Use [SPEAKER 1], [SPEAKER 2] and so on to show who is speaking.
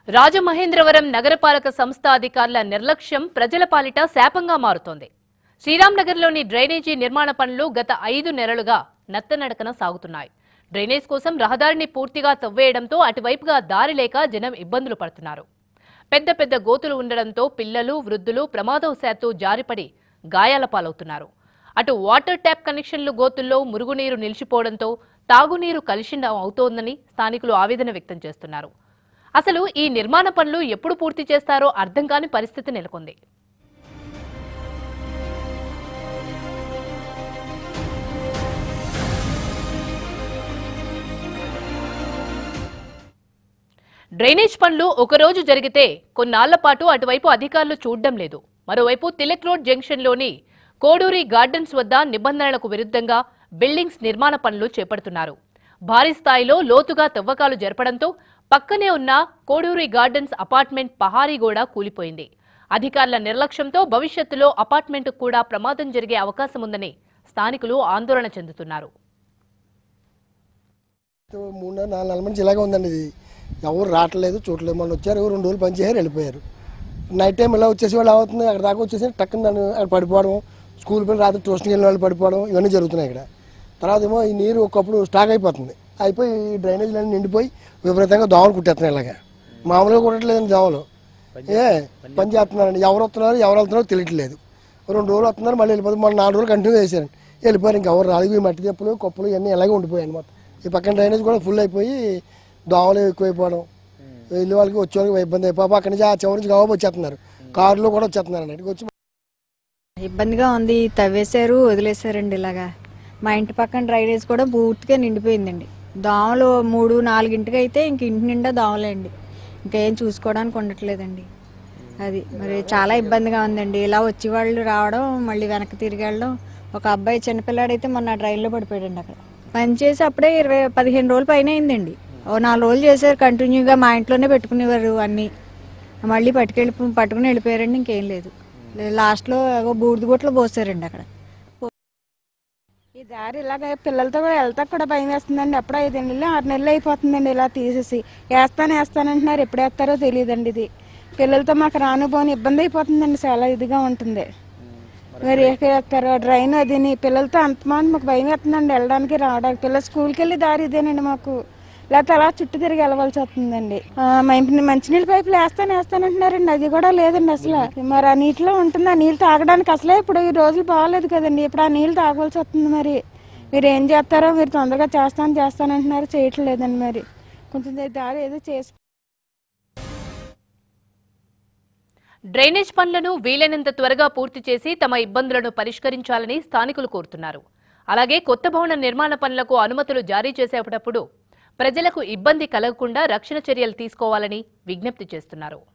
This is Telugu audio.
[SPEAKER 1] రాజమహేంద్రవరం నగరపాలక సంస్థ అధికారుల నిర్లక్ష్యం ప్రజల పాలిట శాపంగా మారుతోంది. శ్రీరాంనగర్లోని డ్రైనేజీ నిర్మాణ పనులు గత 5 నెలలుగా నత్తనడకన సాగుతున్నాయి. డ్రైనేజ్ కోసం రహదారిని పూర్తిగా తవ్వేయడంతో అటువైపుగా దారి లేక జనం ఇబ్బందులు పడుతున్నారు. పెద్ద పెద్ద గోతులు ఉండడంతో పిల్లలు, వృద్ధులు ప్రమాదవశాత్తు జారిపడి గాయాల పాలవుతున్నారు. అటు వాటర్ ట్యాప్ కనెక్షన్లు గోతుల్లో మురుగునీరు నిలిచిపోవడంతో తాగునీరు కలుషితం అవుతోందని స్థానికులు ఆవేదన వ్యక్తం చేస్తున్నారు. అసలు ఈ నిర్మాణ పనులు ఎప్పుడు పూర్తి చేస్తారో అర్థం కాని పరిస్థితి నెలకొంది. డ్రైనేజ్ పనులు ఒకరోజు జరిగితే కొన్నాళ్ల పాటు అటువైపు అధికారులు చూడడం లేదు. మరోవైపు తిలక్ రోడ్ జంక్షన్లోని కోడూరి గార్డెన్స్ వద్ద నిబంధనలకు విరుద్ధంగా బిల్డింగ్స్ నిర్మాణ పనులు చేపడుతున్నారు. భారీ స్థాయిలో లోతుగా తవ్వకాలు జరపడంతో పక్కనే ఉన్న కోడూరి గార్డెన్స్ అపార్ట్మెంట్ పహారీ గోడ కూలిపోయింది. అధికారుల నిర్లక్ష్యంతో భవిష్యత్తులో అపార్ట్మెంట్ కూడా ప్రమాదం జరిగే అవకాశం ఉందని స్థానికులు ఆందోళన చెందుతున్నారు.
[SPEAKER 2] 3-4 నెలల నుంచి ఇలాగే ఉందండి. ఇది ఎవరు రావట్లేదు, చూడలేదు. మొన్న వచ్చారు, 2 రోజులు పనిచేసారు, వెళ్ళిపోయారు. నైట్ టైం ఇలా వచ్చేసి వాళ్ళు అవుతుంది, అక్కడ దాకా వచ్చేసి టక్కున అక్కడ పడిపోవడం, స్కూల్ పిల్లలు రాత్రి ట్యూషన్కి వెళ్ళిన వాళ్ళు పడిపోవడం, ఇవన్నీ జరుగుతున్నాయి ఇక్కడ. తర్వాత ఏమో ఈ నీరు ఒకప్పుడు స్టాక్ అయిపోతుంది, అయిపోయి ఈ డ్రైనేజీలన్నీ నిండిపోయి విపరీతంగా దోమలు కుట్టేస్తున్నాయి. ఇలాగా మామూలుగా కుట్టట్లేదండి దోమలు. పని చేస్తున్నారండి. ఎవరు వస్తున్నారు ఎవరు వెళ్తున్నారో తెలియట్లేదు. 2 రోజులు వస్తున్నారు, మళ్ళీ వెళ్ళిపోతుంది. మొన్న 4 రోజులు కంటిన్యూ చేశారండి, వెళ్ళిపోయారు. ఇంకా ఎవరు రాదు. ఈ మట్టి చెప్పులు, కొప్పులు ఇవన్నీ ఇలాగే ఉండిపోయాయి మొత్తం. ఈ పక్కన డ్రైనేజ్ కూడా ఫుల్ అయిపోయి దోమలు ఎక్కువైపోవడం, వెళ్ళి వాళ్ళకి వచ్చే వాళ్ళకి ఇబ్బంది అయిపోయి అక్కడి నుంచి ఆ చివరి నుంచి గవాబు వచ్చేస్తున్నారు, కారులో కూడా వచ్చేస్తున్నారు అండి. వచ్చి
[SPEAKER 3] ఇబ్బందిగా ఉంది. తవ్వేశారు, వదిలేశారండి. ఇలాగా మా ఇంటి పక్కన డ్రైనేజ్ కూడా పూర్తిగా నిండిపోయిందండి. దోమలు 3-4 అయితే ఇంక ఇంటి నిండా దోమలే అండి. ఇంకేం చూసుకోవడానికి ఉండట్లేదండి. అది మరి చాలా ఇబ్బందిగా ఉందండి. ఇలా వచ్చి వాళ్ళు రావడం, మళ్ళీ వెనక్కి తిరిగి వెళ్ళడం. ఒక అబ్బాయి చిన్నపిల్లాడైతే మొన్న ట్రైన్లో పడిపోయాడండి. అక్కడ పనిచేసి అప్పుడే 15 రోజులు పైన అయిందండి. 4 రోజులు చేశారు కంటిన్యూగా. మా ఇంట్లోనే పెట్టుకునేవారు అన్నీ. మళ్ళీ పట్టుకుని వెళ్ళిపోయారండి. ఇంకేం లేదు. లాస్ట్లో బూడిద గుట్టలు పోసారండి అక్కడ.
[SPEAKER 4] ఈ దారి ఇలాగ పిల్లలతో కూడా వెళ్తా కూడా భయం వేస్తుందండి. అప్పుడు 5 నెలలు 6 నెలలు అయిపోతుందండి ఇలా తీసేసి. వేస్తానంటున్నారు, ఎప్పుడు వేస్తారో తెలియదండి. ఇది పిల్లలతో మాకు రానుపోని ఇబ్బంది అయిపోతుందండి. చాలా ఇదిగా ఉంటుంది. మరి ఎక్కడ డ్రైన్ అదిని పిల్లలతో అంతమంది మాకు భయం వేస్తుందండి వెళ్ళడానికి రావడానికి. పిల్లలు స్కూల్కి వెళ్ళి దారి ఇదేనండి మాకు. లేకపోతే అలా చుట్టూ తిరిగి వెళ్ళవలసి వస్తుందండి. మంచినీళ్ళ పైపులు వేస్తానంటున్నారండి, అది కూడా లేదండి అసలు. మరి ఆ నీటిలో ఉంటుంది. ఆ నీళ్ళు తాగడానికి అసలే ఇప్పుడు ఈ రోజులు బాగాలేదు కదండి. ఇప్పుడు ఆ నీళ్ళు తాగవలసి వస్తుంది. మరి మీరు ఏం చేస్తారో, మీరు తొందరగా చేస్తానంటున్నారు, చేయట్లేదండి. మరి కొంచెం దారి ఏదో చేసి
[SPEAKER 1] డ్రైనేజ్ పనులను వీలైనంత త్వరగా పూర్తి చేసి తమ ఇబ్బందులను పరిష్కరించాలని స్థానికులు కోరుతున్నారు. అలాగే కొత్త భవన నిర్మాణ పనులకు అనుమతులు జారీ చేసేటప్పుడు ప్రజలకు ఇబ్బంది కలగకుండా రక్షణ చర్యలు తీసుకోవాలని విజ్ఞప్తి చేస్తున్నారు.